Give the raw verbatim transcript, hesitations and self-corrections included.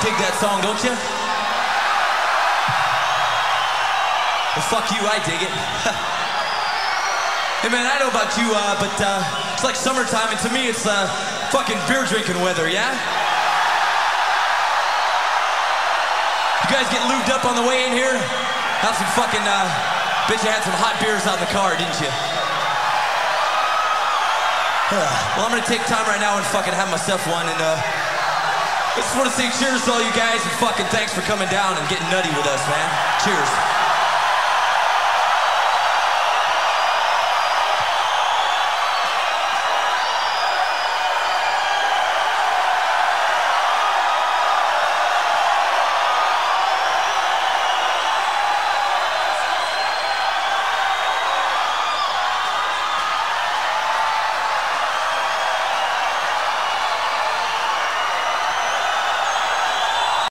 dig that song, don't you? Well, fuck you, I dig it. Hey man, I know about you, uh, but uh, it's like summertime, and to me it's uh, fucking beer drinking weather, yeah? You guys get lubed up on the way in here? Have some fucking, uh, bet you had some hot beers out in the car, didn't you? Well, I'm gonna take time right now and fucking have myself one, and uh, I just wanna say cheers to all you guys, and fucking thanks for coming down and getting nutty with us, man. Cheers.